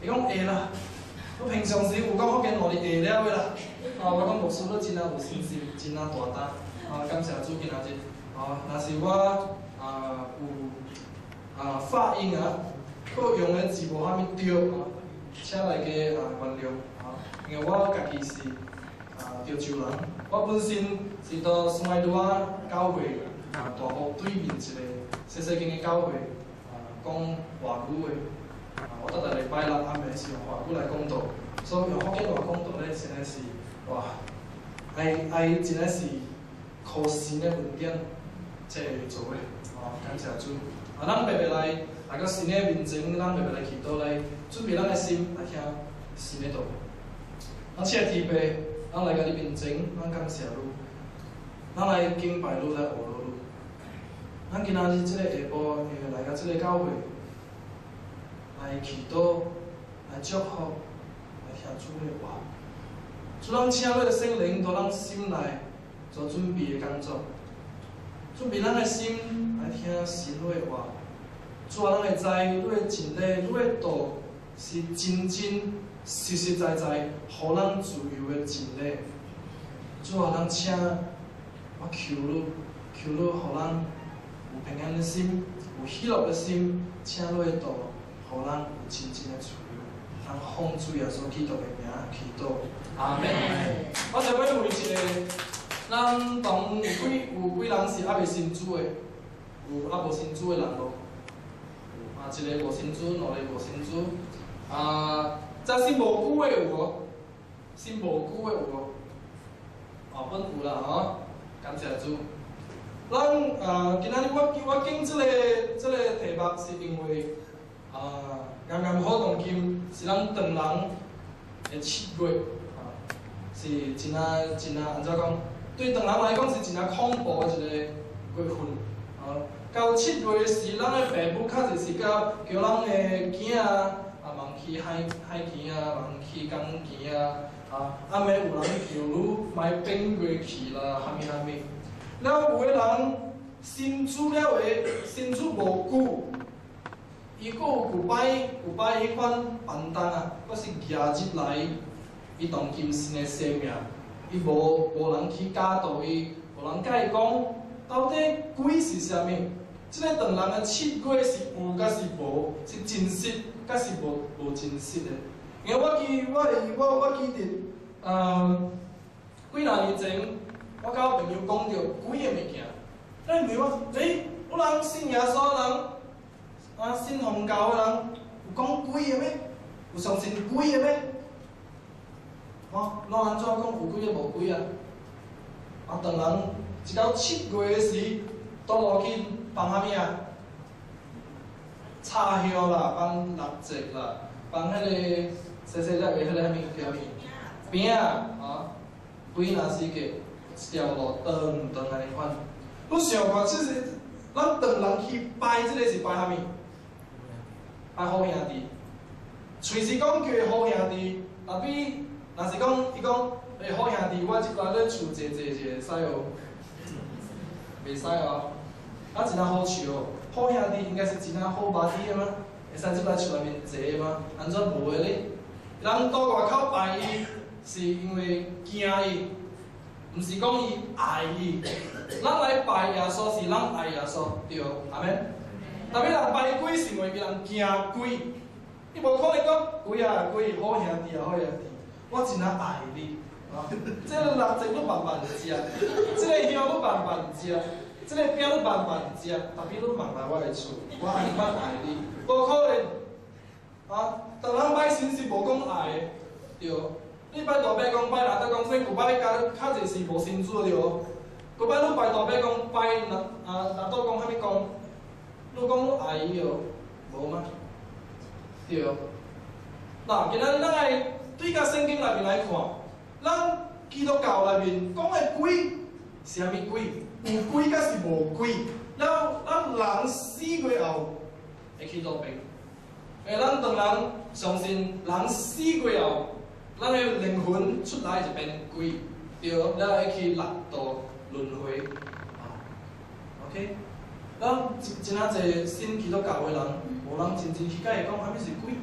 伊讲会啦。我平常时有讲福建话你会了的啦。我讲牧师你真啊有信心，真啊大胆。感谢主今仔日。若是我有发音佫用的字无啥物对请大家原谅因为我家己是潮州人，我本身是到松爱路教会大埔对面一个细细间的教会讲华语的。我逐个礼拜六暗暝是用华语来讲道，所以用福建话讲道咧，真诶是哇，爱真诶是靠神诶恩典才会做诶。感谢主。咱特别来到神诶面前，咱特别来祈祷来准备咱诶心来听神诶道。请天父，咱来到你面前，咱感谢你，咱来敬拜你，来学你。咱今仔日即个下晡来到即个教会。来祈祷，来祝福，来听主的话。主，咱请你的圣灵到咱心内做准备的工作，准备咱的心来听神的话。主啊，咱会知你的真理，你的道是真真实实在在，互咱自由的真理。主啊，咱请我求你，互咱有平安的心，有喜乐的心，请你的道。互咱有真正的自由，咱奉主耶稣基督的名祈祷，阿门。我想要问一个，咱同有几人是还未信主的，有还无信主的人无？一个无信主，两个无信主。再信无久的有无？信无久的有无？本有啦感谢主。咱今仔日我拣这个题目是因为。啱啱好动金是咱唐人的7月是真啊安怎讲？对唐人来讲是真啊恐怖的一个月份。到7月是咱的父母确实是叫咱的囝忙去海墘忙去港墘暗暝有人叫你莫变过去啦，哈物。了有个人信主了的，信主无久。伊佫有古摆迄款办单佫是廿日来，伊当今新的生命，伊无人去教导伊，无人甲伊讲到底鬼是啥物？即个唐人的7月是有甲是无？是真实甲是无真实的？因为我记得，几若年前，我甲我朋友讲着鬼的物件，咱问我人信耶稣的人。信宗教的人有讲鬼的咩？有相信鬼的咩？咱安怎讲有鬼的无鬼啊？唐人一到7月时，倒落去放啥物啊？插香啦，放蜡烛啦，放迄个细细粒的迄个啥物叫物？饼几若时个一条路长安尼款。你想看，其实咱唐人去拜即个是拜啥物？拜好兄弟，随时讲叫好兄弟，若是讲伊讲好兄弟，我即摆咧厝坐者会使哦，袂使真啊好笑哦。好兄弟应该是真啊好巴底的吗？会使即摆厝内面坐的吗？安怎无的咧？人到外口拜伊，是因为惊伊，毋是讲伊爱伊。咱来拜耶稣是咱爱耶稣，对，阿免。特别人拜鬼是因为人惊鬼，你无可能讲鬼好兄弟好兄弟，我真啊爱你这个蜡烛你慢慢食，这个香你慢慢食，这个饼你慢慢食，特别你慢来我的厝，我安尼款爱你，无可能唐人拜神是无讲爱的，对。你拜大伯公拜哪得公，说古拜较侪是无信主对。古拜你拜大伯公拜哪倒讲啥物公？你讲爱伊无吗？对。今仔日咱来对甲圣经内面来看，咱基督教内面讲的鬼是啥物鬼？有鬼甲是无鬼？了，咱人死过后会去路边，因为咱唐人相信人死过后，咱的灵魂出来就变鬼，对，了会去六道轮回。OK。咱真啊侪信基督教的人，无人真正去甲伊讲啥物是鬼。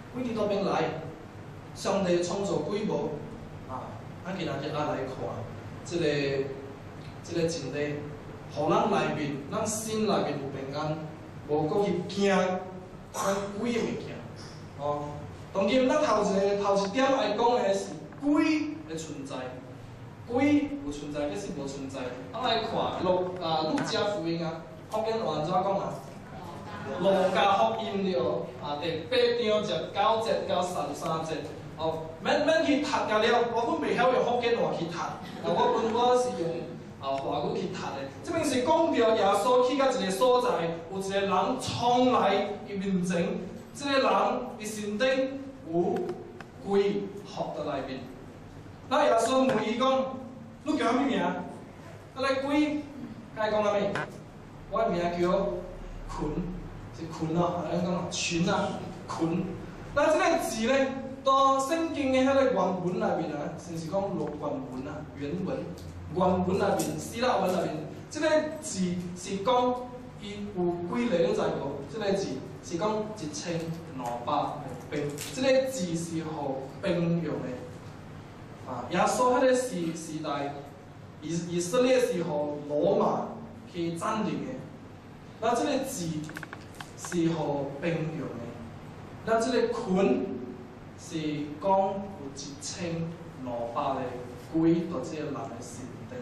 鬼伫倒边来？上帝创造鬼无？咱今仔日来看即个真理，互咱内面，咱心内面有平安，无搁去惊咱鬼的物件。当今咱头一点来讲的是鬼的存在，鬼有存在，还是无存在？咱来看路加福音福音换怎讲路加福音了第8章19节到33节。免去读了，我本袂晓用福建话去读，我是用华语去读的。这边是讲到耶稣去到一个所在，有一个人冲来伊面前，这个人伊身顶有鬼附在内面。那耶稣问伊讲：“你叫啥物名？”个鬼甲伊讲啥物？我的名叫群，是群咱讲群群。那这个字呢？到圣经的迄个原文内面甚至讲原文内面，希腊文内面，这个字是讲伊有几个，你知无？这个字是讲1200兵，这个字是互兵用的。耶稣迄个时代，以色列是互罗马去占领的，那这个字是互兵用的，那这个群。是讲有1200个鬼到这个人的身顶，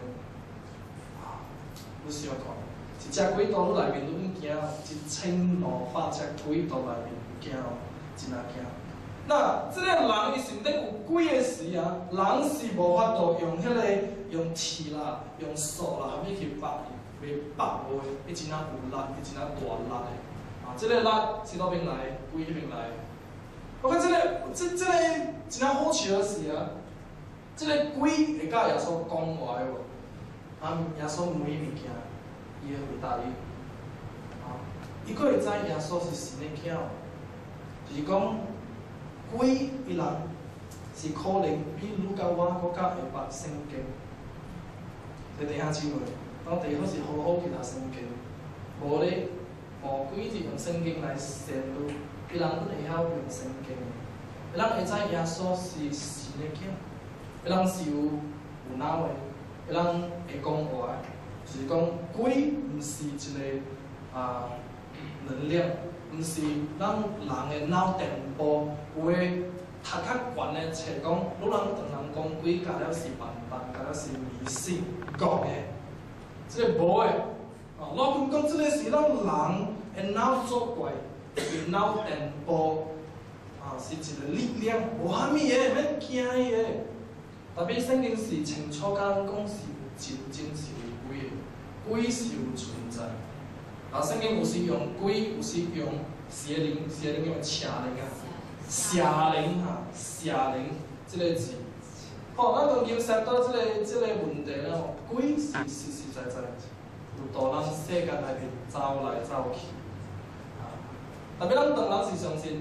你想看，一只鬼到你内面，你惊1200只鬼到内面，惊真惊。那这个人伊身顶有鬼的时人是无法度用铁啦、用扫啦，虾米去拔伊，袂拔无的，伊真有力，伊真大力的。这个力是倒边来，鬼迄边来。我看这个真好笑的是这个鬼会甲耶稣讲话无？耶稣问伊物件，伊会回答伊。伊佫会知耶稣是神的囝，就是讲鬼伊人是可能比你甲我佫较会捌圣经。弟兄姊妹，咱第一好是好好去读圣经，无咧，鬼是用圣经来显露。伊人都会晓用圣经，伊人会知耶稣是神的囝，伊人是有脑的，伊人会讲话，就是讲鬼毋是一个能量，毋是咱人的脑电波。有诶读较悬的册讲，愈人当人讲鬼加了是笨蛋，加了是迷信讲的，这个无诶。老君讲这个是咱人的脑作怪。电脑电波是一个力量，无啥物个，免惊伊个。特别圣经是清楚甲咱讲是有真是有鬼个，鬼是有存在。圣经有时用鬼，有时用邪灵用邪灵邪灵这个字。咱当今涉到这个问题了，鬼是实实在在有到咱世界内面走来走去。特别咱当人是相信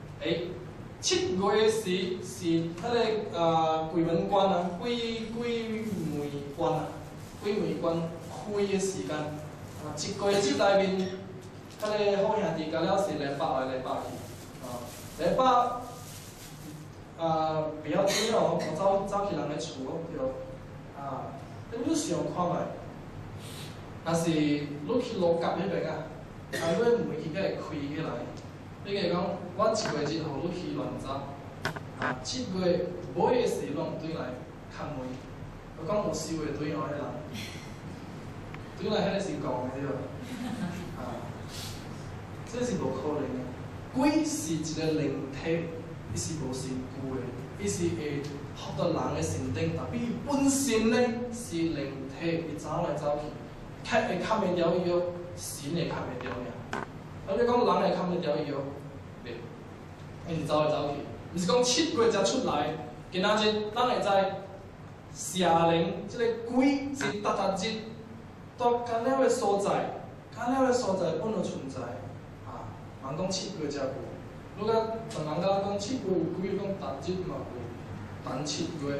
，7月是迄个鬼门关鬼门关开的时间。1个月内面，迄个好兄弟加了是礼拜来礼拜去，礼拜不要紧哦，我走去人的厝对，你想看觅，若是你去鹿角迄边你门去才会开起来。你个讲，我1月1号你去乱走，7月尾的时拢对来敲门。我讲有收的对迄人，对来迄个是讲的对吧？这是无可能的。鬼是一个灵体，伊是无身躯的，伊是会附到人的身顶，但比伊本身呢是灵体，伊走来走去，会看袂牢伊哦，神会看袂牢尔。你讲人会看袂牢伊哦，袂，伊是走来走去，毋是讲7月才出来。今仔日咱会知邪灵，即个鬼是日到干了的所在，干了的所在本就存在。人讲7月才有，你甲同人甲讲7月有鬼，讲单日嘛有，单7月，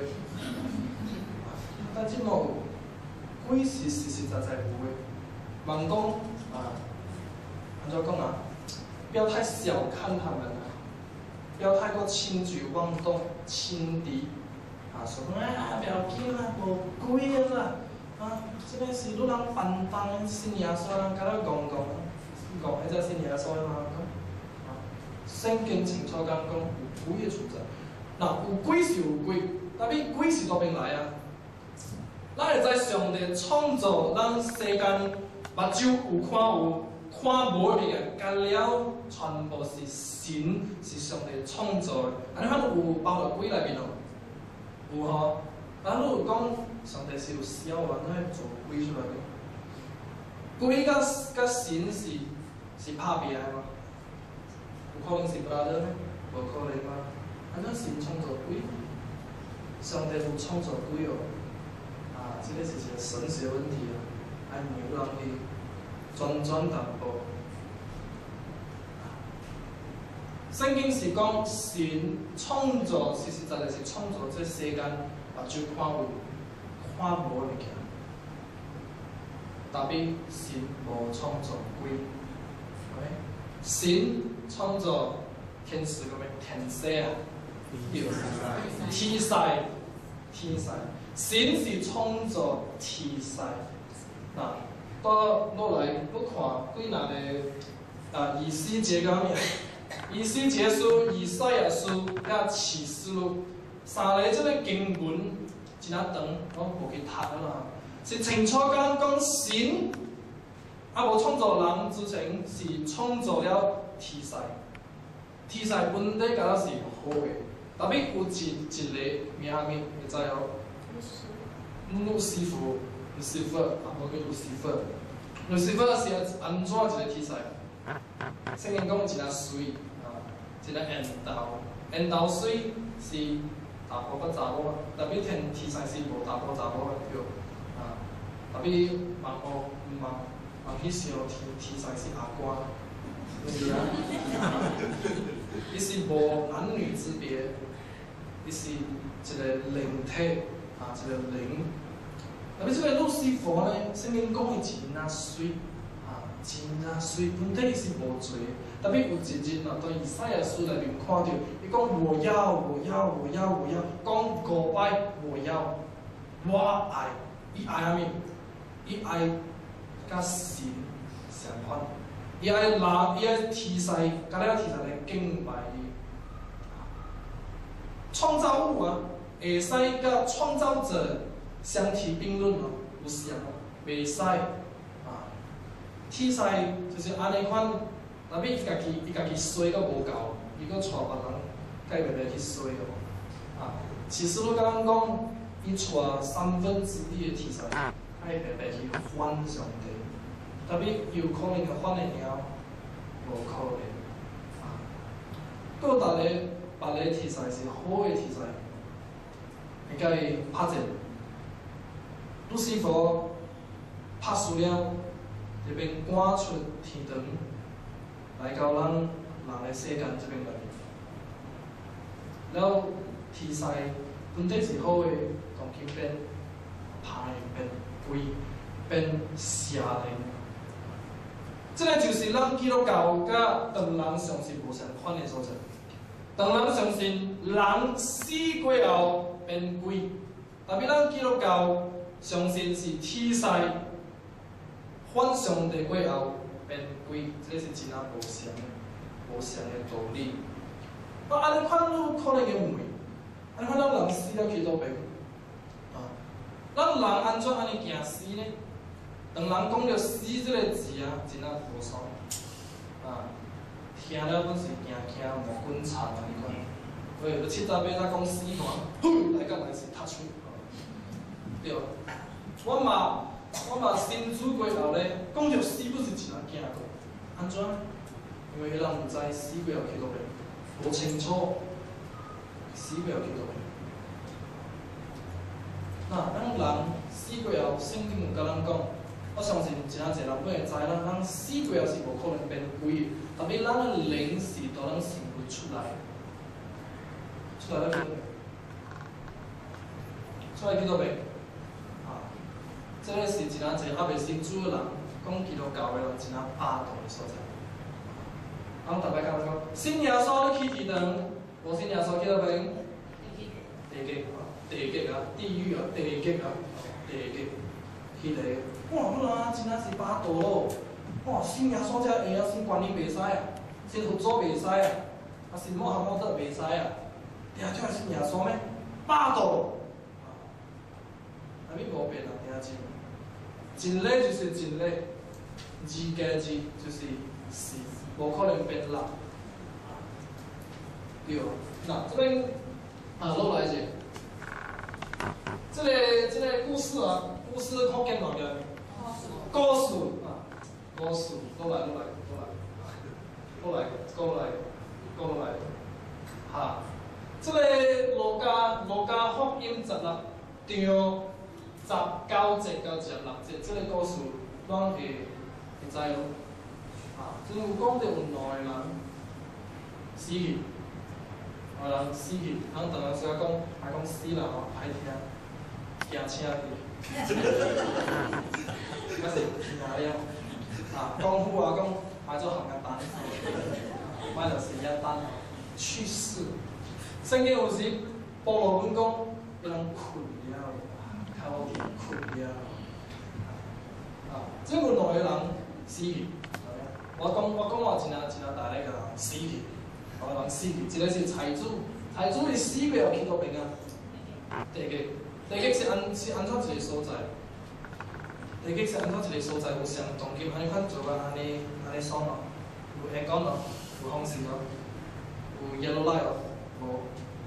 单日嘛有，鬼是实实在在有的。人讲安怎讲不要太小看他们不要太过轻举妄动、轻敌啊！说啊，不要紧啦，无贵个啦，啊，这个是你人办当信耶稣人，甲咱讲，迄只信耶稣的嘛讲，啊，圣经清楚讲有鬼的存在，那有鬼是有鬼，但是鬼是倒边来啊？咱会知上帝创造咱世间目睭有看无的物件，甲了全部是神，是上帝创造的。安尼咱有包括鬼内面哦，有吼。咱如果讲上帝是有小人，咱会做鬼出来嘅。鬼甲神是拍拼的吗？有可能是 brother 咩？无可能嘛。安怎神创造鬼？上帝有创造鬼哦。啊，这个是一个神学问题啊，爱让人去转淡薄。圣经是讲神创造，实在是创造这世间目睭看无的物件，但是神无创造鬼，神创造天使个咩天使啊，对，天使。神是创造天使，那到落来要看几哪个以西结个咩？以西结书、以赛亚书、甲启示录三个即个经文真啊长，我无去读啦。是清楚讲神无创造人之前是创造了天使，天使本底敢若是好个，但是有一个名会知哦。路西弗，啊，无叫路西弗。路西弗是安怎一个天使？圣经讲真啊水，啊，真啊缘投水是查甫甲查某，但比天使是无查甫查某的对，啊，但比茫去想天使是阿瓜，不是啊？伊是无男女之别，伊是一个灵体。啊，一个灵，特别这个路西弗呢，圣经讲伊真啊水，啊，真啊水，本体是无罪的。特别有一日啊，在以赛亚书内面看到，伊讲我要，讲5摆我爱，伊爱啥物？伊爱甲神相反，伊爱天使，甲了天使来敬拜伊，创造物啊。会使甲创造者相提并论哦，有像哦，袂使啊。天使就是安尼款，但是伊家己衰到无够，伊阁带别人，甲伊袂去衰哦。啊，启示录刚讲，伊带1/3的天使，甲伊袂去反上帝，但是有可能会反会了，无可能啊。阁有别个天使是好的天使。会甲伊拍战，路西弗拍输了，就变赶出天堂，来到咱人的世间这边来。了天使本体是好的，当去变歹变鬼变邪灵。这个就是咱基督教甲唐人相信无相款的所在。唐人相信人死过后。变鬼，但是咱基督教相信是天使反上帝过后变鬼，这是真啊无相的道理。那安尼款有可能会问，安尼款咱人死了去倒边？啊，咱人安怎安尼惊死呢？当人讲到死这个字啊，真啊无爽啊，听了本是惊毛滚长啊，你看。对，就七早八早讲死亡，来甲来是读出，对。我嘛新主过后咧，讲着死不是真啊惊个，安怎？因为迄人毋知死过后去倒边，无清楚死过后去倒边。那咱人死过后，圣经有甲咱讲，我相信真啊侪人本会知咱死过后是无可能变鬼，特别咱的灵是从咱身体出来。出来去倒边，出来去倒边，啊，这个是真啊侪还袂信主的人，讲基督教的人真啊霸道的所在。咱逐摆讲信耶稣你去天堂， 无信耶稣去到边？地狱啊，地狱啊，地狱啊，地狱，迄个，哇，你啊，真正是巴肚咯！哇，信耶稣才会啊，信观音袂使啊，信佛祖袂使啊，啊，信穆罕默德袂使啊，听叫信耶稣咩？巴肚！啊，你无变啊，听真。真理就是真理，字加字就是是，无可能变啦。对，那这边落来一下，这个故事啊，故事好简单的，故事啊，故事，落来，哈，这个路加福音16章。19节到16节，这个故事，咱会知咯。啊，即有讲到有2个人死去，有人死去，人当然是还讲死人吼，歹听，惊车去。那是哪样？啊，功夫啊，讲买做行个单，买就是一单去世。圣经有时保罗本讲，有人困了。头前困了，啊！即有2个人死去，我讲真大个人死去，2个人死去，一个是财主，财主伊死过后去到边啊？地狱是安怎一个所在？地狱是安怎一个所在？有上当今安尼款做啊，安尼爽咯，有下讲咯，有风扇咯，有 yellow light 咯，无。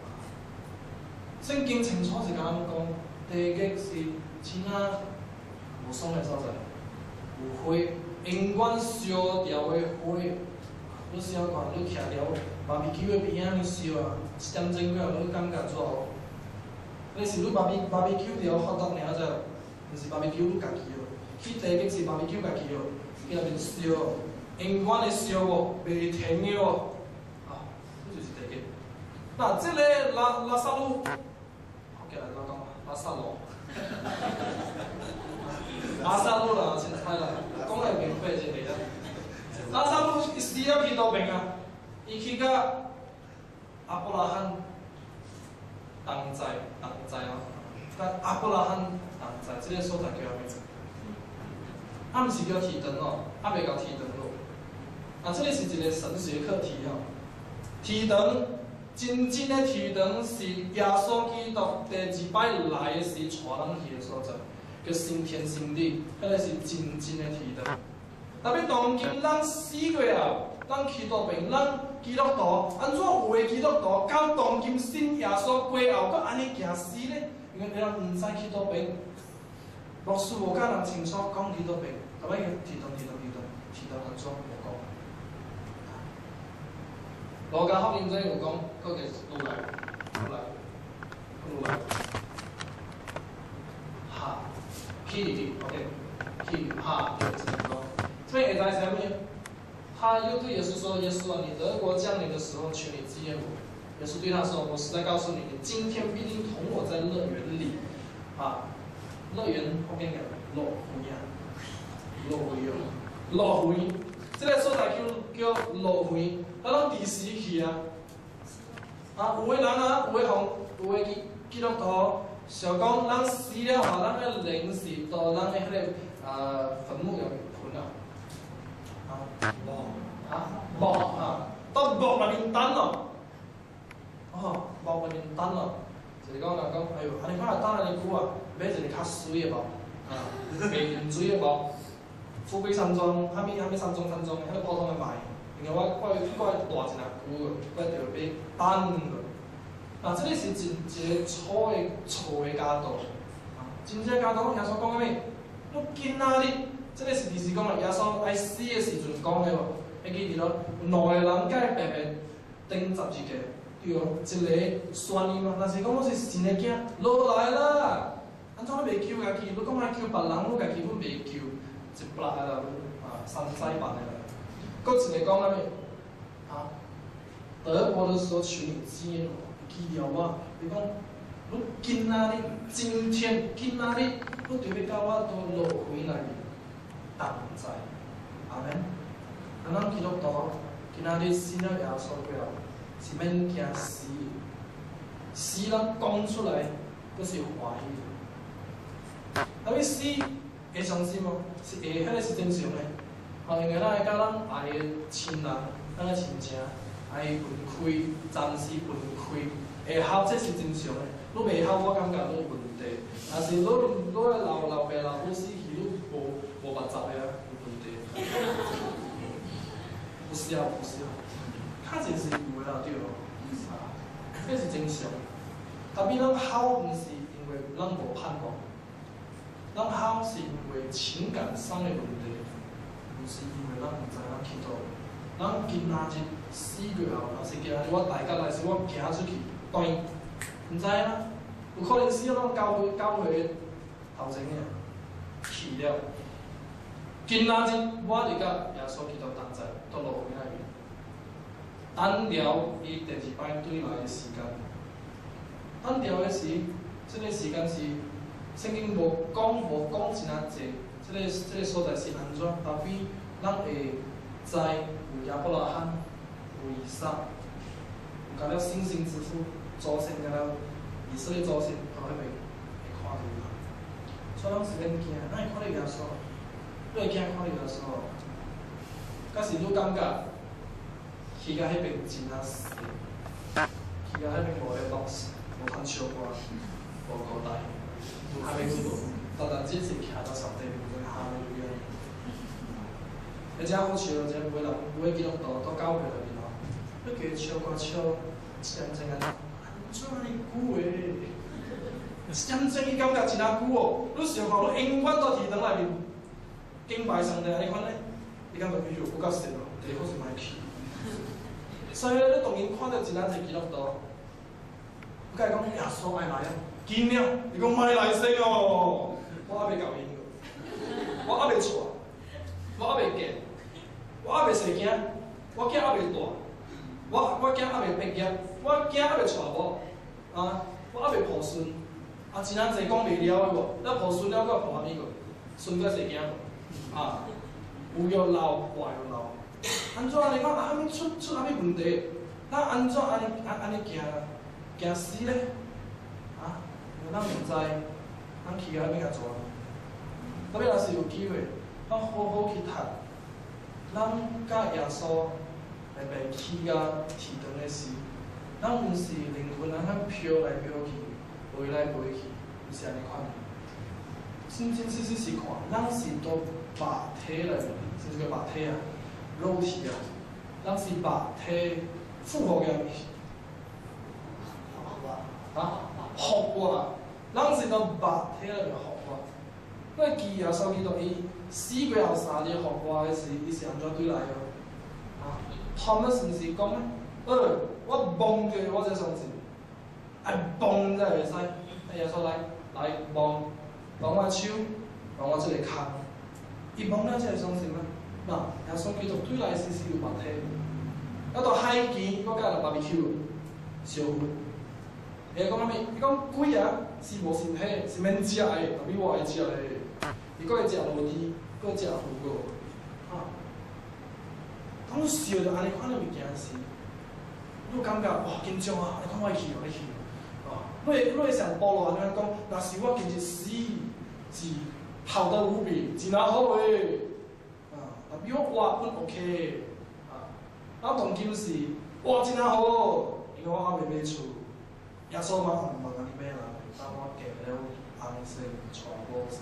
圣经清楚是甲咱讲。地狱是真啊无爽的所在，有火，永远烧掉的火。你想看，你徛了BBQ的边仔，你烧啊，1点钟过后，你感觉怎好？你是你BBQ条发达尔者，毋是BBQ你家己哦。去地狱是BBQ家己哦，去那边烧，永远的烧哦，袂停的哦。啊，这就是地狱。那这个拉萨路，好，过来我讲。拉萨路，拉萨路啦，凊彩啦，讲来免费一个啦。拉萨路伊死了去倒边啊？伊去到阿伯拉罕同在哦，甲阿伯拉罕同在，即个所在叫啥物？啊，毋是叫提灯哦，啊袂到提灯咯。啊，这个是一个神学课题哦，提灯。真正的天堂是耶稣基督第2摆来的时带人去的所在，叫升天升地，迄个是真正的天堂。特别当今咱死过后，咱去到边，咱基督徒安怎有的基督徒到当今信耶稣过后，搁安尼行死呢？因为人毋知去到边，牧师无甲人清楚讲去到边，特别个天堂安怎无讲。路加福音这有讲，佫个落来，哈，去 ，OK， 去哈，就是说，这边会知是啥物？他又对耶稣说：“耶稣啊，你德国降临的时候，求你接我。”耶稣对他说：“我实在告诉你，你今天必定同我在乐园里。”啊，乐园后面个乐园，这个所在叫乐园。咱拢第时去啊！啊，有的人啊，有的基督徒想讲，咱死了后，咱个灵是到咱个迄个坟墓入面喷啊。木到木内面等咯。木内面等咯，就是讲人讲，哎哟，安尼看等安尼久啊，买一个较水的木，袂盐水的木，富贵山庄，啥物山庄，迄个普通的卖。因为我大一下久个，我就要等个。啊，这个是一个错的教导。真正教导，耶稣讲个咩？我今仔日，这个是讲啦，耶稣爱死的时阵讲的无？会记得咯？2个人甲伊白白顶12个，对哦，一个宣伊嘛。但是讲我是神的囝，落来啦！安怎你袂救家己？你讲爱救别人，你家己阮袂救，一百个啦，山寨版的啦。搁一个讲啥物？德国的时候求你接我，记了无？你讲，你今仔日，今天，你就要甲我到落回来同在，阿免。咱基督徒今仔日信了耶稣过后， 是免惊死，死咱讲出来，佫是怀疑。但要死会伤心哦，是会，迄个是正常的。因为咱会甲咱爱的亲人、咱的亲情爱分开，暂时分开，会合这是正常的。你袂合，我感觉你有问题。但是你的老爸老母死去，你无目睭的啊，有问题。不是啊，确实是有的啦，对咯。这是正常。但比咱好，毋是因为咱无盼望，咱好是因为情感上的问题。毋是因为咱毋知咱去倒，咱今仔日死过后，若是今仔日我大家来时我行出去，断，毋知啊，有可能死到咱9岁头前尔，去了。今仔日我伫甲耶稣基督同在，倒落位内面，等了伊第二摆对来的时间，等了的是，即个时间是圣经无讲真啊济。这个所在是安怎？但比咱会知有亚伯拉罕、有以撒，有甲了星星之父祖先，甲了以色列祖先，后迄边会看到伊。所以咱是免惊，咱会看到耶稣，你会惊看到耶稣？假是你感觉去到迄边真啊死，去到迄边无咧读书，无通唱歌，无交代，有还袂去无？单只是徛到上帝面前哈利路亚。而且好笑，即每个基督徒到教会内面吼，你叫伊唱歌唱，真正安怎尼久诶？真正伊感觉真啊久哦。你想看，你永远到天堂内面敬拜上帝安尼款咧，你感觉哎呦有够神哦，第一好是歹去。所以你当然看到真啊侪基督徒，我甲伊讲耶稣爱来啊，紧了，伊讲莫来先哦。我还袂搞因个，我还袂娶，我还袂嫁，我还袂生囝，我囝还袂大，我囝还袂毕业，我囝还袂娶某，我还袂抱孙，真啊济讲袂了的无，咱抱孙了，搁抱啥物个？孙搁生囝无？有又老，坏又老，安怎安尼讲？啥物出啥物问题？咱安怎安尼行死咧？因为咱毋知。咱去到迄边甲做，特别若是有机会，咱好好去读，咱甲耶稣来袂去到天堂的时，咱毋是灵魂安尼飘来飘去，飞来飞去，毋是安尼款。真是看，咱是到肉体内面，是个肉体啊，肉体啊，咱是肉体复活嘅复活。咱是到肉体内面复活，因为记耶稣基督伊死过后3日复活的时，伊是安怎对来个？Thomas 毋是讲我摸着我才相信，摸才会使。耶稣来摸我手，摸我即个骹，伊摸了才会相信啊。耶稣基督对来时是有肉体，到海边，我甲人 BBQ 烧薰。伊讲啥物？伊讲鬼啊是无身体，是免食的，但比我爱食的。伊搁会食螺丝，搁食鱼果，当烧着安尼款的物件时，你感觉哇紧张啊！你看我去，你去，你会上保罗安尼讲，若是我今日死是好得无比，真啊好诶，但比我活本 OK，我当今是哇真啊好，因为我还袂买厝。耶稣嘛毋问安尼买啦，当我嫁了红色、娶某色，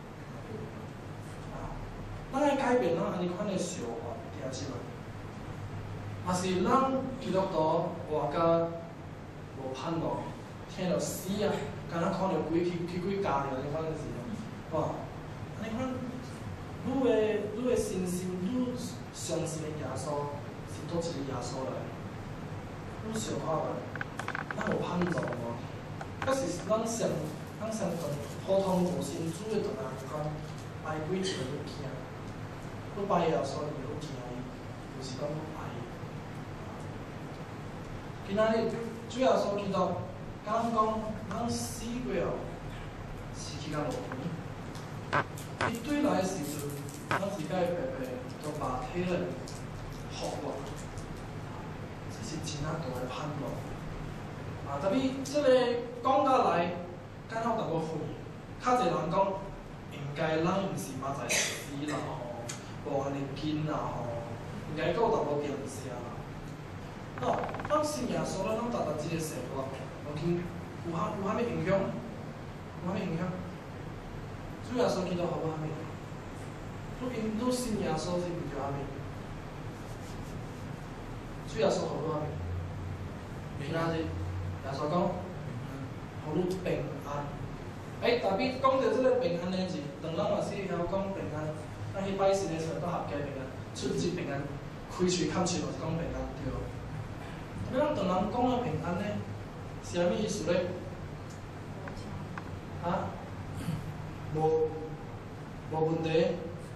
咱爱改变咱安尼款的想法，听起来。若是咱基督徒活甲无盼望，听到死啊，敢若看到鬼去鬼家了，安尼款的时候，哇，安尼款，你的信心，你相信的耶稣是倒一个耶稣来？你想看觅？咱有盼望无？假是咱上普通无信主的，就人讲拜鬼就愈惊，你拜耶稣就愈惊伊，就是讲爱伊。今仔日主耶稣基督讲咱死过后是去到路边，伊对来的时阵，咱是甲伊白白从肉体内复活。 是真啊大个盼望。特别即个讲到来，敢若淡薄远，较侪人讲，应该咱毋是明仔死啦吼，无安尼紧啦吼，应该搁有淡薄点声啦。咱信耶稣咱达即个生活，有经有啥物影响？有啥物影响？主耶稣基督好无啥物？你信耶稣是毋着啥物？主耶稣好无啥物？明仔日。耶稣讲，互你平安。特别讲到即个平安的字，当咱若是晓讲平安，咱去拜神的时候都合家平安，出入平安，开喙砍喙就是讲平安，对无？特别咱当人讲的平安呢，是啥物意思咧？无问题，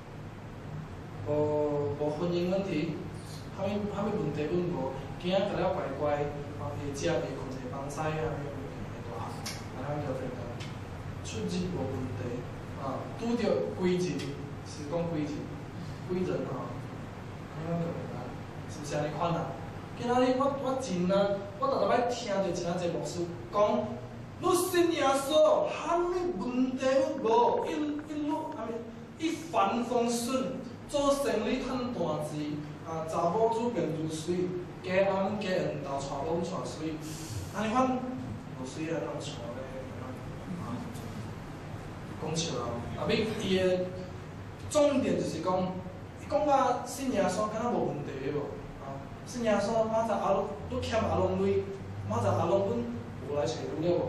无婚姻问题，啥物问题阮无，囝仔个了乖乖，下食袂困。房西啊，大汉，安尼叫平安。出入无问题，拄着贵人，是讲贵人安尼叫平安，是毋是安尼款啊？今仔日我真啊，我逐摆听着真侪牧师讲，你信耶稣，啥物问题无？一帆风顺，做生意趁大钱，查某主变如水，家翁家缘投娶某娶水。安尼款无水啊，当错咧，讲笑啊！伊个重点就是讲，伊讲到信耶稣敢若无问题无？信耶稣明仔阿龙，你欠阿龙钱，明仔阿龙阮无来找你了无？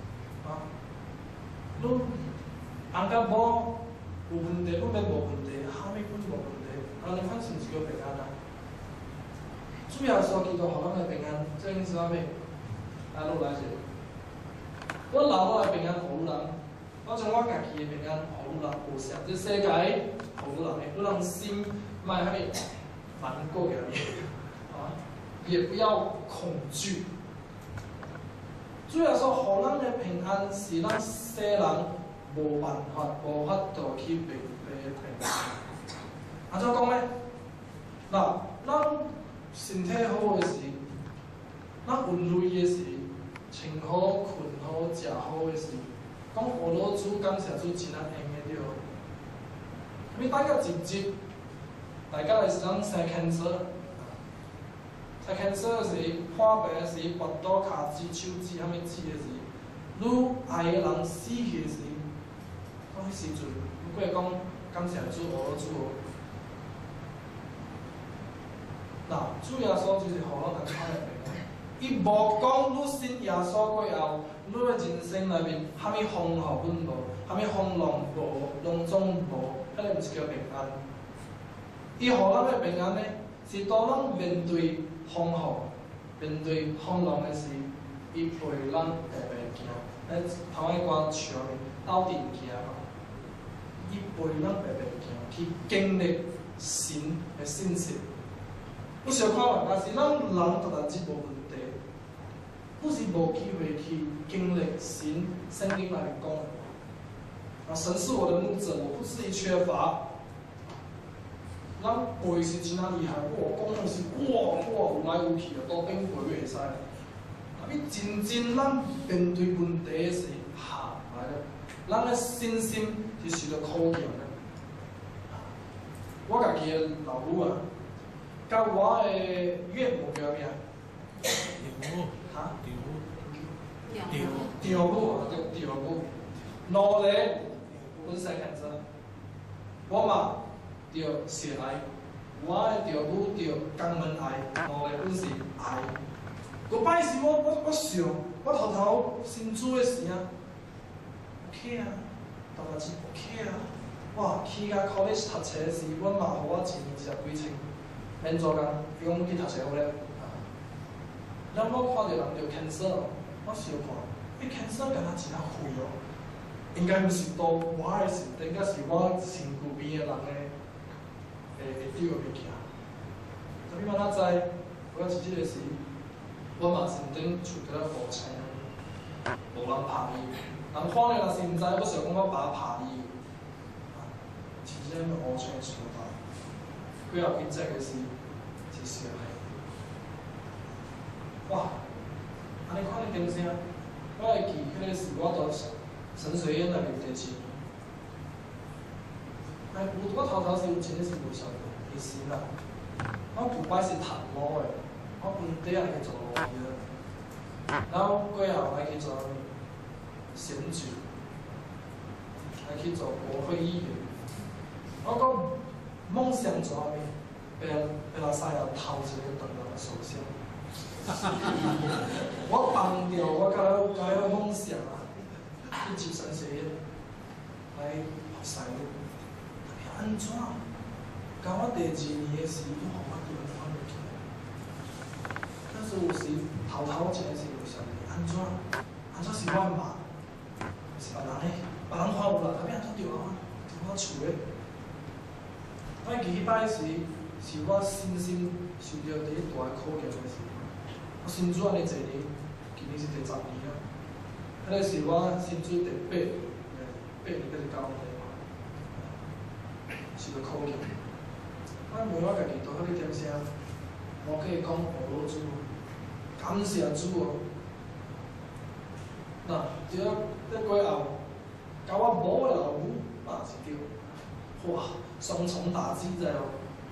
你翁甲某有问题，阮要无问题，啥物阮无问题？安尼款是毋是叫平安啊？主耶稣基督互咱个平安，这意思啥物？落来者，我留我的平安互你人，我将我家己的平安互你人无啥，这世界互你人的，你人心莫遐尼难过个也不要恐惧。主要说，互咱的平安是咱世人无办法、无法度去明白的平安。安怎讲呢？咱身体好的时，咱运气的时。穿好、困好、食好的时，讲俄罗主感谢主真啊用的着。你大家直接，大家会是讲生 cancer， 生 cancer 时破病时，跋倒骹趾、手指、啥物指的时，你爱的人死去的时，讲迄时阵，你过来讲感谢主俄罗主哦。主耶稣就是互咱人看的平安。伊无讲你信耶稣过后，你的人生内面啥物风雨阮无，啥物风浪无，拢总无，迄个毋是叫平安。伊互咱的平安呢，是当咱面对风雨、面对风浪的时，伊陪咱白白行。头一歌唱的斗阵行嘛，伊陪咱白白行，去经历神的信息。你想看嘛？但是咱人逐日只无问题。不是无机会去经历神圣经来讲，神是我的牧者，我不至于缺乏。咱背是真啊厉害，讲的是有来有去的，都顶背袂使。你真咱面对问题的时，来了，咱的信心是受到考验的。我家己的老母啊，甲我的岳母叫咩啊？丈母啊，叫丈母，两个本身看着，我嘛着血癌，我的丈母着肛门癌，两个本是癌。个摆时我想，我头新煮的时啊 ，OK 啊，大家钱 OK 啊，哇，去甲考虑读册时，阮嘛互我钱20几千，免做工，伊讲去读册好了。咱我看到人着 cancer， 我想看，cancer 敢若真啊贵哦，应该毋是多我的身体，应该是我身躯边的人会丢的物件。但你嘛哪知？我是即个时，我嘛身顶厝伫咧乌青，无人拍伊。人看了若是毋知，我想讲我爸拍伊。真正乌青厝大，几后去这个是，是小孩。 哇，安尼看你点声，我会记迄个是我到陈水燕那边第一。我头是有真是无晓得，其实啦，我旧摆是读路的，我本地也去做路的，然后过后来去做选举，来去做国会议员。我讲梦想做啥物？要来西洋头一个当人的首相。我放掉我甲梦想啊，去接陈水燕来学西路。安怎？到我第2年的时，你互我根本看袂起来。但是有时头一个是有想的，安怎是我嘛？是别人的，别人看有啦，但要安怎对我厝的？我记迄摆是我身心受到第一大的考验的时，我薪水安尼侪年，今年是第10年啊。迄个是我薪水第8年还是9年？是个考验。我问我家己，到迄个点声，我可以讲俄罗斯，感谢主哦。那对啊，过后，甲我某的老母嘛是对，哇，双重打击在哦。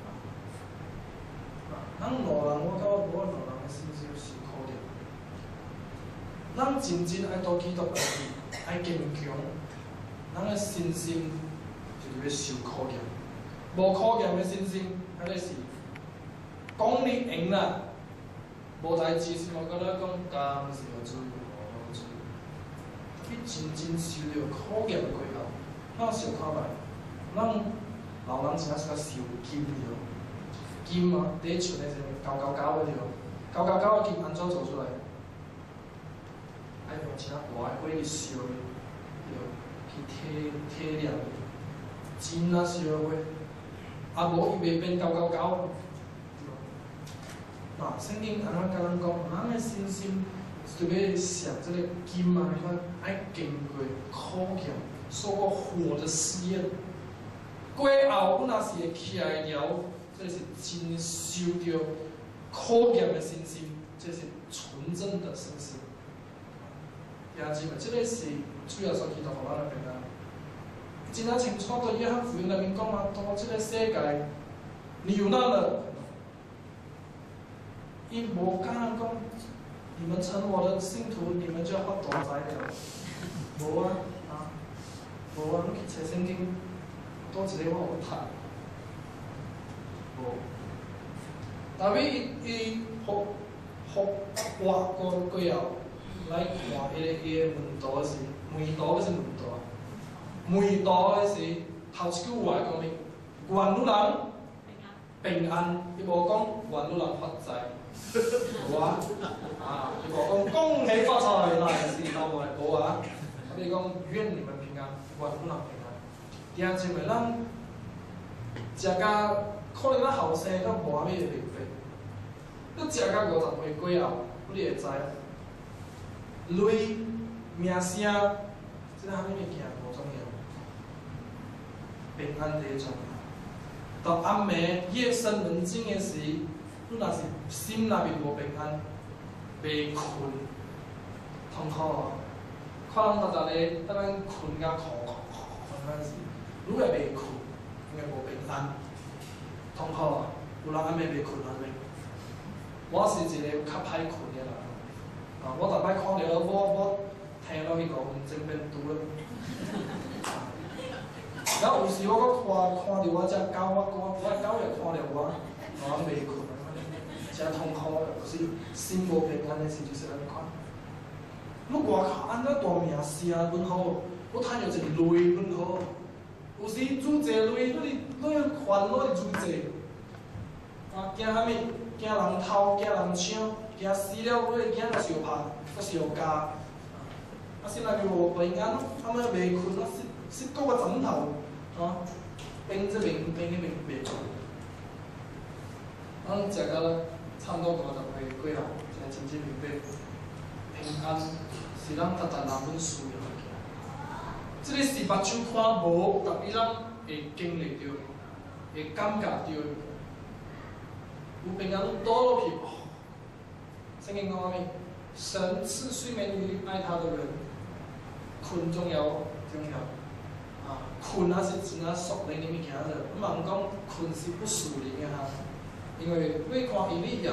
咱路人，我甲我某的路人的心是受考验。咱真正爱多基督教，爱坚强，咱的信心就是要受考验。无考验的信心，迄个是讲你赢啦，无代志是我搁咧讲感谢主，主。你真正受着考验过后，咱想看卖，咱老人真正是较受金着，金啊，第一寸的是999的着，999的金安怎做出来？爱用真大的火去烧着，去提炼，真啊烧的火。啊，无伊袂变999。那圣经安怎甲咱讲？咱的信心就要像这个金啊，你看爱经过考验，受过火的试验，过后我若是会起来了，这是真受着考验的信心，这是纯正的信心。兄弟们，这个是主要所祈祷互咱的平安。真啊清楚到约翰福音内面讲啊，到这个世界，你有难了，伊无敢讲，你们成我的信徒，你们就要发大财了。无啊，无啊，你去找圣经，多一个我有读。无，但尾伊复活过后来看伊个门徒是门徒，是门徒啊。梅道的是头一句话讲咩？愿女人平安，伊无讲愿女人发财，无啊，伊无讲恭喜发财来是头无无啊，伊讲愿你们平安，愿女人平安。兄姊妹，咱食甲可能咱后生都无啥物会明白，你食甲50岁过后，你会知，累名声，即个啥物物件无重要。平安第一重要。到暗暝夜深人静的时，你若是心内面无平安，袂困，痛苦啊！看人逐个等咱困甲安时，愈会袂困，因为无平安，痛苦啊！有人暗暝袂困安尼，我是一个较歹困的人。我逐摆看到我听落去5分钟变拄了。然后有时我阁看到我只狗，我狗也看到我，我袂困，真痛苦的，就是心无平安的时就是安尼款。你外口安怎大名声阮好，我趁着一个累阮好，有时愈济累，你烦恼愈济。惊啥物？惊人偷，惊人抢，惊死了，你惊着相拍，搁相加。心内面无平安，暗暝袂困，失个枕头。冰这冰袂困。咱食到差不多50岁过后，才真正明白，平安是咱逐人本需要的。这个是目睭看无，但伊咱会经历着，会感觉着。有平安，倒落去， 圣经讲咩？神赐睡眠于爱他的人，困重要。困啊是真啊属灵的物件啫，唔通讲困是不属灵嘅哈。因为你看以利亚，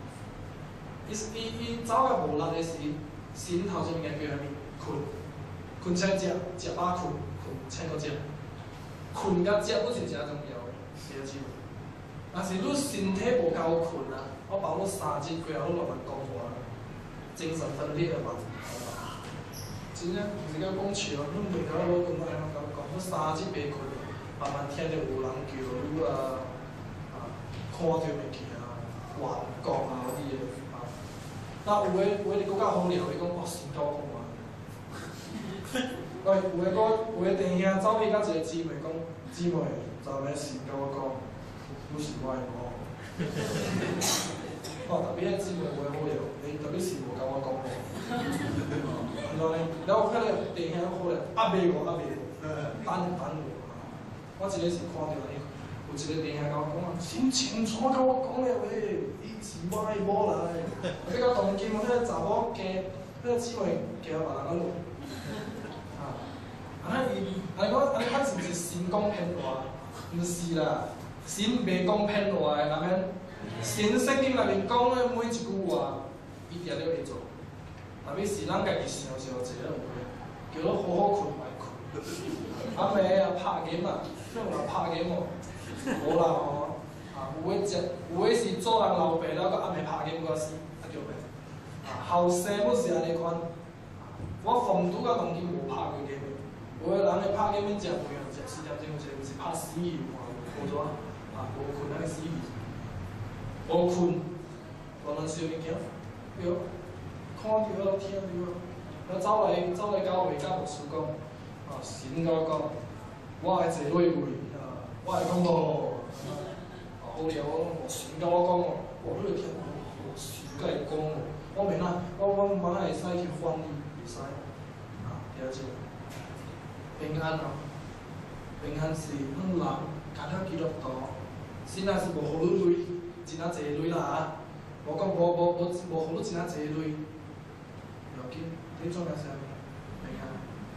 伊走嘅无力嘅时，先头先物件叫啥物？困请食，食饱困请个食，困甲食都是真重要嘅，记住。但是你身体无够困啊，我保你3日过后，你慢慢讲话，精神分裂啊嘛。真正毋是讲讲笑，你袂晓我讲安怎讲，你3日袂困，慢慢听着有人叫你看到物件幻觉啊嗰啲嘢那有诶佫较好聊，伊讲哦，神交讲啊。喂，有诶弟兄走去甲一个姊妹讲，姊妹，昨暝神甲我讲，你是我诶我。哦，特别迄姊妹有诶好聊，你特别是无甲我讲诶。然后迄个弟兄好聊，未我，等我。我一个是看到伊，有一个弟兄甲我讲啊，真清楚甲我讲诶话，伊是我诶某来。比较当今迄个查某加迄个姊妹加别人讲路。安尼是毋是神讲骗话？毋是啦，神袂讲骗话诶，那免神圣经内面讲诶每一句话，伊定了会做。特别是咱家己想一个有诶，叫咱好好困歹困。暗暝啊拍 game 啊，有人拍 game 无？无啦吼，有诶是做人老爸了，佮暗暝拍 game 个死，叫咩？后生要是安尼款，我逢拄到当今无拍过 game。有个人咧拍 game 免食饭啊，食4点钟，有一个是拍死鱼，无怎无困安尼死鱼，无困，乱乱烧物件，对，看着了听着了，走来到位甲牧师讲，神甲我讲，我爱坐落位，我会讲无，好了，神甲我讲哦，你著听，神甲伊讲哦，我免啊，我茫会使去翻译，袂使，了解。平安啊，平安是咱人家了基督徒，先也是无互你累，真啊济累啦无讲无互你真啊济累，要紧，最重要是啥物？平安。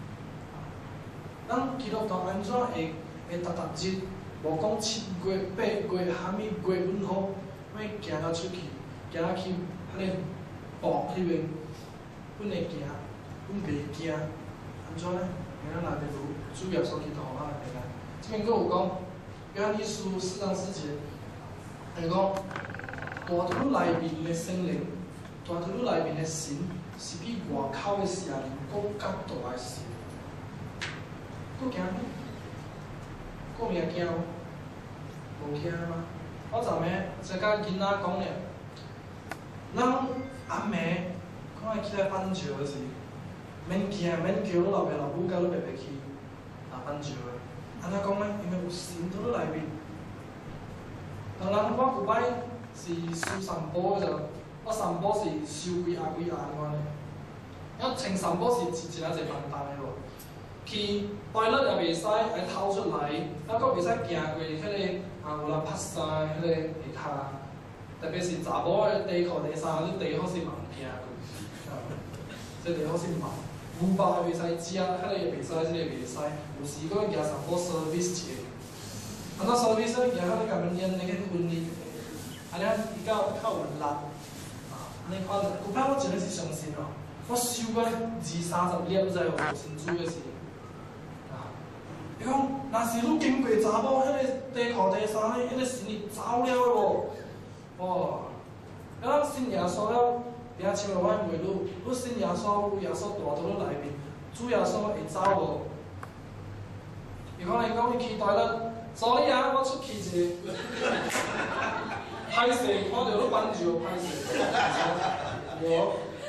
咱基督徒安怎会逐日，无讲7月、8月，虾米月份好，要行到出去，行到去迄个博迄边，阮会行，阮袂惊，安怎呢？咱内面主要所祈祷咱的平安。这边佫有讲，约翰一书4章4节，伊讲，大土内面的圣灵，大土内面的神，是比外口的邪灵佫较大的神。佫惊咩？佫名惊无？无惊吗？我昨暝才甲囡仔讲咧，咱暗暝看会起来翻石的时。免惊，免叫你老爸老母甲你白白去翻石个。安怎讲呢？因为有神在你内面。当然，我有摆是收三宝个时，我三宝是收几下款的。我穿三宝是真正侪笨蛋的咯。去toilet也袂使，会透出来，还佫袂使行过迄个有人拍衫迄个下骹，特别是查某的短裤、短衫，你最好是茫行过。这最好是茫。牛肉也袂使食，迄个也袂使，即个袂使。有时佫行上坡 service 一个，安怎 service 行迄个甲门烟那个温力，安尼伊较有力，安尼款。有摆我真个是相信哦，我收过20-30粒在有神主个时，伊讲，若是你经过查某迄个短裤短衫迄个神力走了无？哇！咱信耶稣了。听像我问你，你信耶稣，耶稣住伫你内面，主耶稣会走无？伊讲伊去台了，所以啊，我出去一个，歹势看到你翻石歹势，无。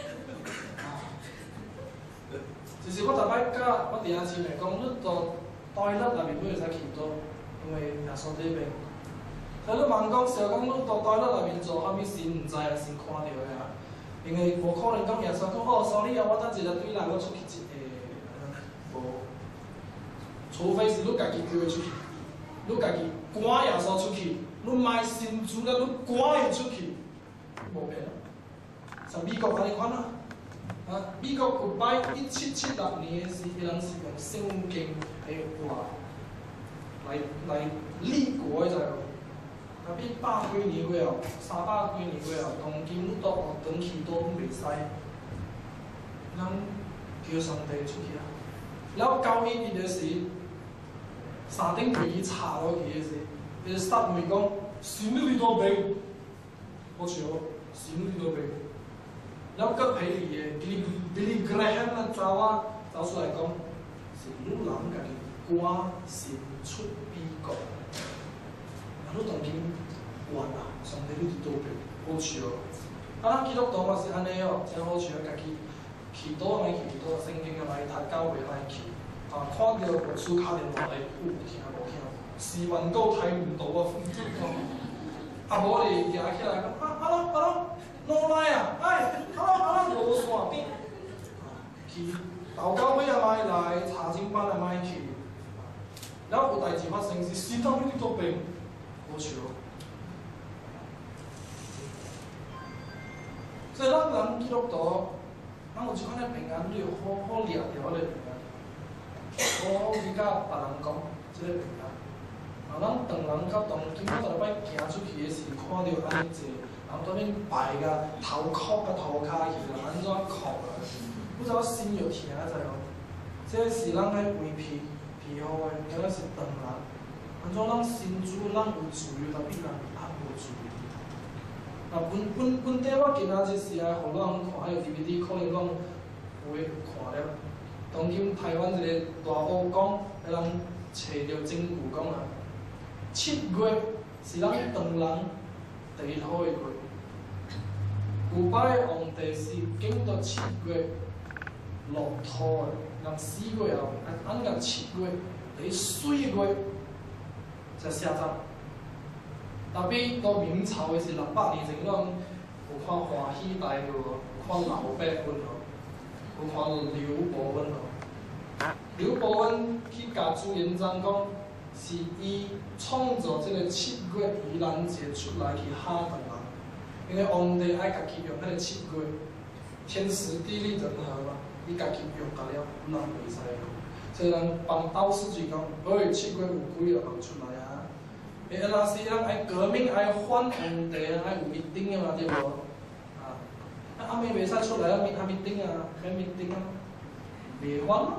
就是我逐摆甲我弟仔姊妹讲，你到台了内面你会使去倒，因为耶稣伫边。所以你问讲，想讲你到台了内面做啥物事，毋知啊，先看到的啊。因为无可能讲耶稣讲哦，sorry啊，我等一下对来我出去一下，无。除非是你家己叫伊出去，你家己赶耶稣出去，你卖神主了，你赶伊出去，无变啊。 像美国安尼款啊，美国有摆1776年时，伊人是用圣经的话来立国的，知无？啊，比100几年过后，300几年过后，当今你到学堂去都袂使，咱叫上帝出去啊。了教育伊就是3顶飞机插落去的时，伊就 start 问讲，神你伫倒边？好笑，神你伫倒边？了搁皮里的 Billy Graham 啊，走出来讲，是女人家己赶神出美国。你当今冤啊！上帝你伫倒边？好笑。咱基督徒嘛是安尼哦，真好笑，家己去倒来去倒，圣经啊来读，教会来去。看到牧师敲电话来，有听无听？4万9睇唔到啊！啊无哩，行起来讲，hello， no line 啊，hello， 无线变。去豆教会啊，莫来，查经班啊，莫去。了有代志发生是神当你伫倒边？好笑。所以咱人基督徒，咱有即款的平安，你要好掠着迄个平安，好去甲别人讲即个平安。咱当人到当今仔逐摆行出去的时，看到安尼济人在面排甲头壳甲头骹去啦，安怎哭啦？不知道心就疼知无？这是咱爱为庇护的，敢若是当人。安怎咱心主咱有自由，但比人较无自由。本地我今仔日是来互咱看迄个 DVD， 可能咱有看了。当今台湾一个大乌讲，迄人找着证据讲啊，7月是咱唐人第一好的月。古摆的皇帝是经到7月落土的，人4月后，咱个7月第水月才写葬。特别到明朝的是600年前，咱有看华喜大学，有看刘伯温哦，有看刘伯温哦。刘伯温去甲朱元璋讲，是伊创造这个7月盂兰节出来去吓唐人，因为皇帝爱家己用迄个7月，天时地利人和嘛，伊家己用甲了，咱袂使用。所以人帮导师就讲，7月有几个人出来啊？安那是咱爱革命，爱反皇帝，爱有密顶的嘛，对无？暗暝袂使出来，密顶啊，免密顶啊，袂反咯。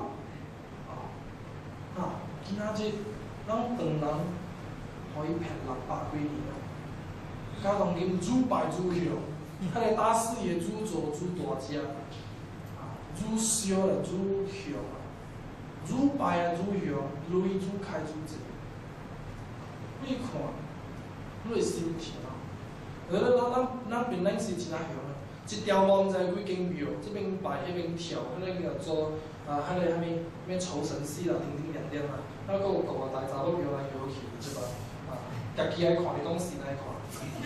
今仔日咱唐人可以骗600几年啊，甲当今愈败愈强，迄个打死也愈做愈大只，愈烧了愈凶啊，愈败啊愈凶，累愈开愈济。你看，你会心疼啊！咱本来是真啊凶啊，一条路毋知几间庙，这边拜迄边跳，迄个叫做迄个啥物酬神戏啦，叮叮亮亮啊，还佫有大个查某摇来摇去，对吧？家己爱看，你讲神爱看。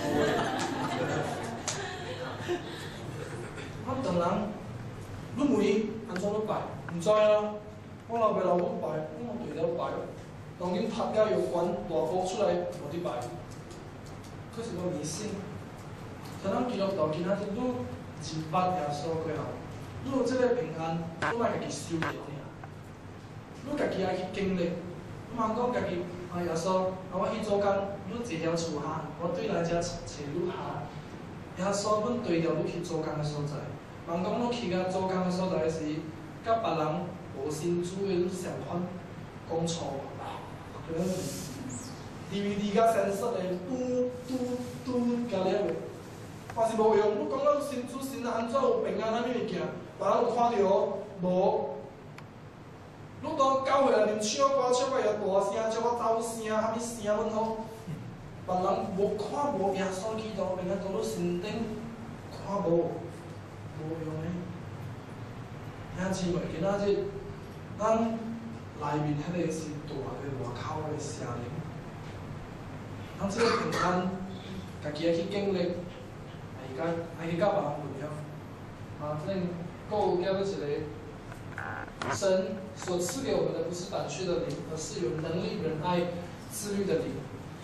咱唐人，你问安怎要拜？毋知啊，我老爸老母拜，我对了拜。当今拍了有关大波出来，无伫拜，可是个迷信。像咱基督徒今仔日愈认捌耶稣过后，愈有即个平安，愈莫家己修行尔，愈家己爱去经历。毋通讲家己耶稣，我去做工，愈坐了厝下，我对来遮找愈下。耶稣，阮对着你去做工的所在，人讲你去甲做工的所在时，甲别人无信主的你相反，讲错。DVD 甲sense的嘟加了个，嘛是无用。你讲咱新主神安怎有平安安尼物件，别人有看到无？你到教会内面唱歌，唱个又大声，唱个走声，啥物声阮好？别人无看无耶稣基督平安到你身顶，看无用诶。兄姊妹，今仔日咱内面迄个是大个外口个声音，咱即个平安，家己爱去经历，爱去甲别人分享。这个有叫做一个。神所赐给我们的不是胆怯的灵，而是有能力、仁爱、自律的灵。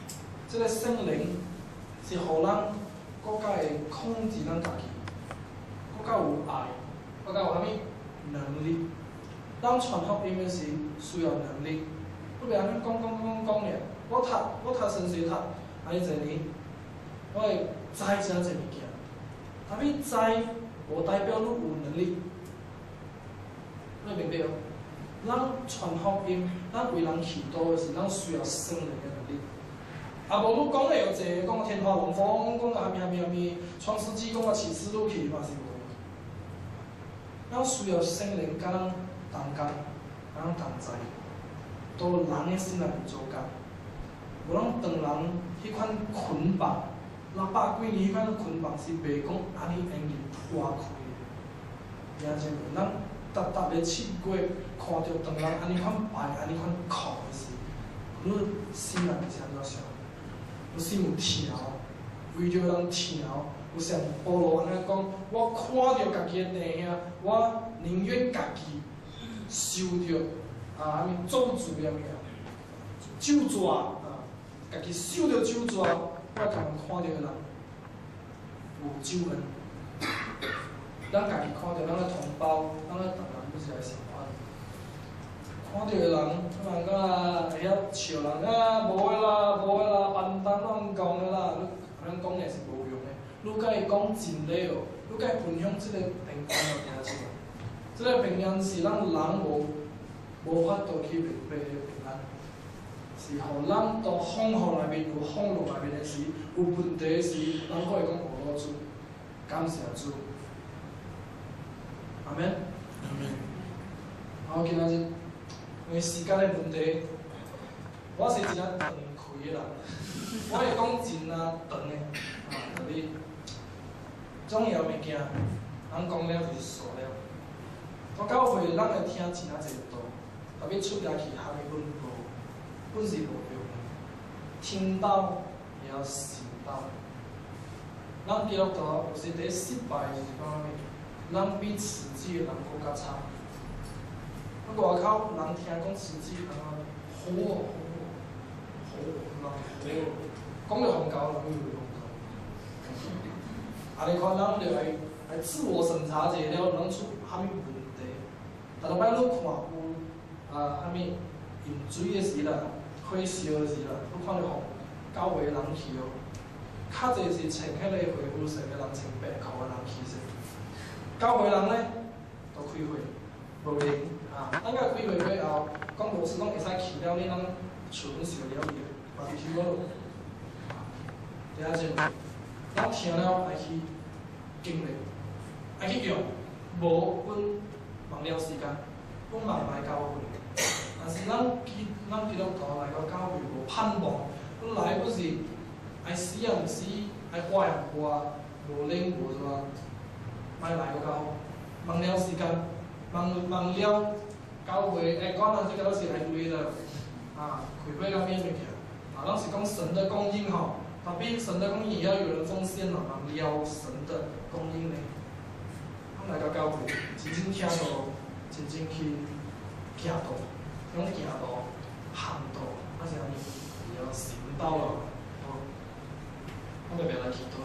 这个圣灵是互咱更加会控制咱家己， 较有爱，搁较有啥物能力。咱传福音的时需要能力，不袂安尼讲尔。我读神学读安尼一年，我会知真侪物件。但你知无代表你有能力，你明白无？咱传福音，咱为人祈祷的是，咱需要圣灵的能力。啊，无你讲了有济，讲天花龙凤，讲啊啥物，创世纪讲啊启示录去嘛是无。咱需要圣灵甲咱同工，甲咱同在，到人的心内面做工。无咱当人迄款捆绑，600几年迄款捆绑是袂讲安尼容易破开的。听见无？咱逐个7月看到当人安尼款摆，安尼款哭的时，你心内面是安怎想？你心有疼，为着人疼。有像保罗安尼讲，我看到家己的弟兄，我宁愿家己受着咒诅呀物啊，咒诅啊，家己受着咒诅，我共看到人有救恩。咱家己看到咱的同胞，咱的同人不是来相反。看到的人，可能讲会晓笑人无的啦，笨蛋拢讲的啦，安尼讲也是无用的。你甲伊讲真理哦，你甲伊分享即个平安就听出来。即个平安是咱人无法度去明白的平安，是互咱到风雨内面有风浪内面的时，有问题的时，咱可以讲无老主，感谢主。阿免。阿免。好，今仔日因为时间的问题，我是一个长开的人，我会讲真长的，就你重要物件，人讲了就是煞了。我教会咱会听真侪道，后尾出家去学的本是无用的，听到也要行道。咱基督徒有时第失败就是讲啥物？咱比实际的人更较差。外口人听讲实际，好哦，讲着宗教，人以为宗教。安尼看，咱就来自我审查者了，咱出啥物问题？逐摆你看有啥物饮水的时啦，火烧的时啦，你看着互教会的人去哦，较侪是穿迄个回复色的人穿白裤的人去势。教会人呢，都开会，无灵咱甲开会过后，讲牧师讲会使去了，你通纯受了伊，嘛是去无落。了解无？咱听了爱去经历，爱去用，无阮忘了时间，阮慢来教会。但是咱基督徒来到教会无盼望，阮来不是爱死也毋死，爱活也毋活，无灵无热。莫来个教，忘了时间，忘了教会，讲咱即个都是来对的，开会到咩物件？咱是讲神的供应吼，但比神的供应也要有人奉献咯，忘了神的供应呢。咱来到教会，真正听道，真正去行道，用行道、行道，是安尼，要行道咯。好，我们来祈祷。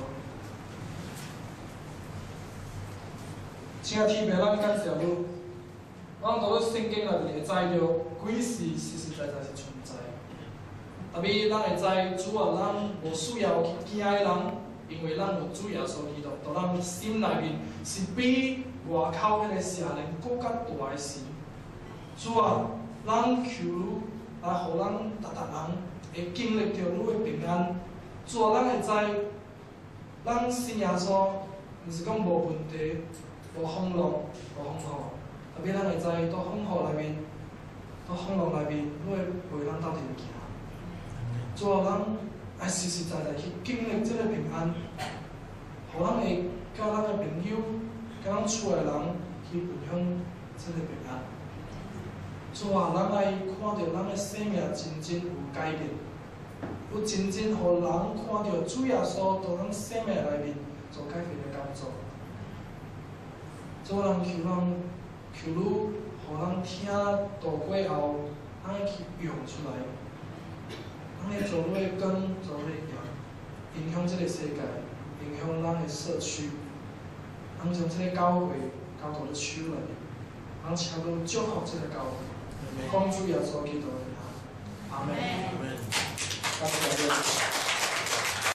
亲爱的天父，咱感谢你，咱到了圣经内面会知着鬼是实在是存在。特别咱会知主啊，咱无需要去惊的人，因为咱有主耶稣基督，在咱心内面是比外口迄个邪灵更较大的事。主啊，咱求你来，互咱人会经历着你的平安。主啊，咱会知，咱信耶稣，毋是讲无问题。无风浪，无风雨，特别咱会知，在风雨内面，在风浪内面，你会陪咱斗阵行。主啊，咱爱实实在在去经历这个平安，互咱会甲咱的朋友、甲咱厝的人去分享这个平安。主啊，咱爱看到咱的生命真正有改变，有真正互人看到主耶稣在咱生命内面做改变的工作。主啊，求你，互咱听道过后，咱会去用出来，咱会做你的根，做你的叶，影响这个世界，影响咱的社区。 咱将这个教会交到你手内，咱请到祝福这个教会，奉主耶稣基督的名，阿门。感谢。